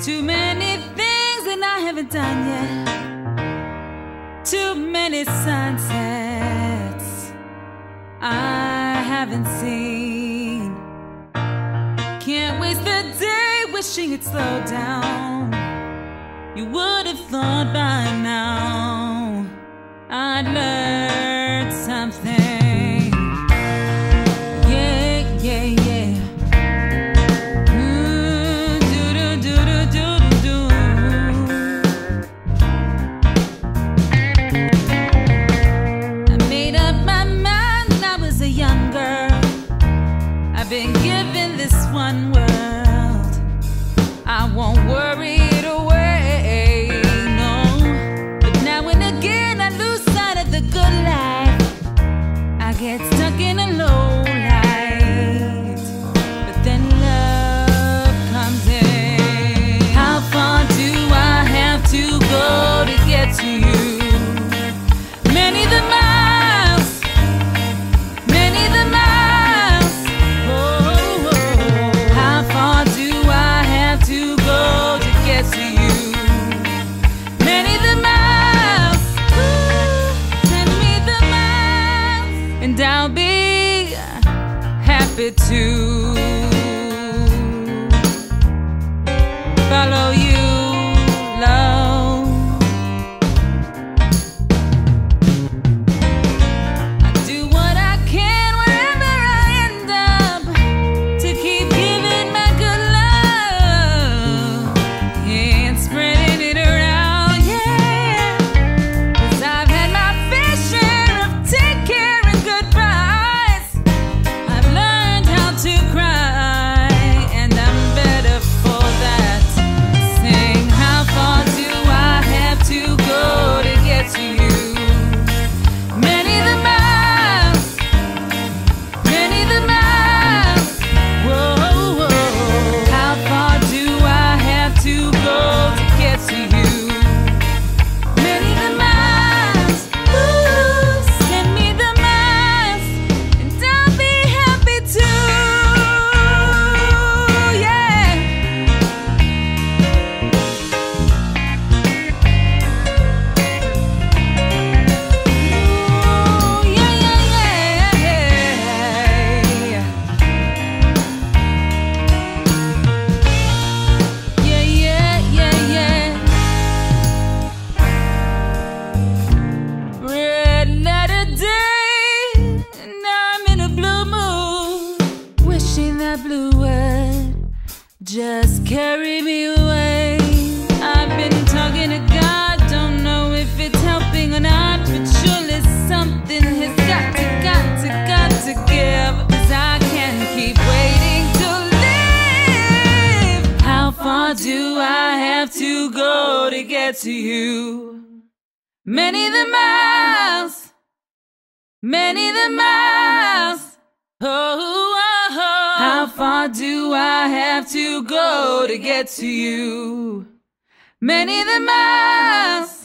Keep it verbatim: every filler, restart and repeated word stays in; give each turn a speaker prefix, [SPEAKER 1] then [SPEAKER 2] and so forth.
[SPEAKER 1] Too many things that I haven't done yet. Too many sunsets I haven't seen. Can't waste the day wishing it slowed down. You would have thought by now I'd learned something. Yeah, yeah, yeah. Mm, do do do do do do. I made up my mind when I was a young girl. I've been given this one world. I won't worry it away, no. But now and again I lose sight of the good life. I get stuck in a low light, but then love comes in. How far do I have to go to get to you? Many the miles, many the miles. Oh, oh, oh. How far do I have to go to get to you? Many the miles. Ooh, send me the miles, and I'll be happy to follow you, love. I do what I can wherever I end up to keep giving my good love, yeah, and spreading it around, yeah. 'Cause I've had my fair share of take care and goodbyes. I've learned how to cry, and I'm better for that. Sing, how far do I have to go to get to you? Many the miles, many the miles. Whoa, whoa. How far do I have to go to get to you? Many the miles. Ooh, send me the miles, and I'll be happy to, yeah. Ooh, yeah, yeah, yeah, yeah. Yeah, yeah, yeah, yeah. Red letter day, and I'm in a blue mood, wishing that blue would just carry me away. I've been talking to God, don't know if it's helping or not, but surely something has got to, got to, got to give, 'cause I can't keep waiting to live. How far do I have to go to get to you? Many the miles, many the miles. Oh, oh, oh. How far do I have to go to get to you? Many the miles.